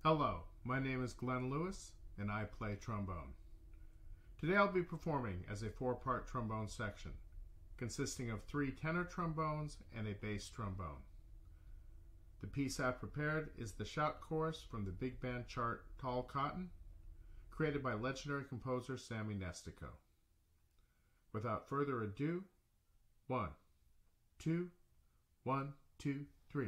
Hello, my name is Glenn Lewis, and I play trombone. Today I'll be performing as a four-part trombone section, consisting of 3 tenor trombones and a bass trombone. The piece I've prepared is the shout chorus from the big band chart Tall Cotton, created by legendary composer Sammy Nestico. Without further ado, 1, 2, 1, 2, 3.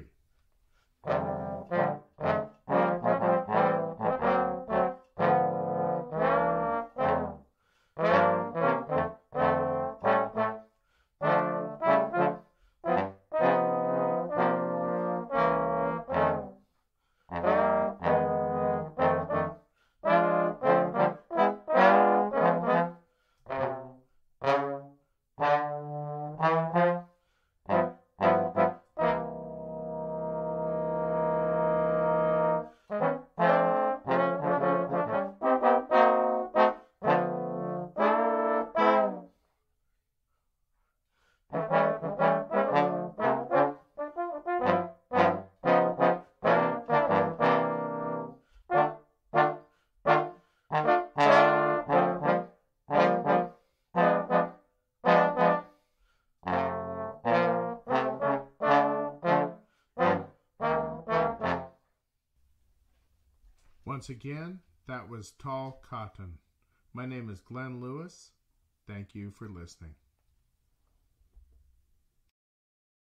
Once again, that was Tall Cotton. My name is Glenn Lewis. Thank you for listening.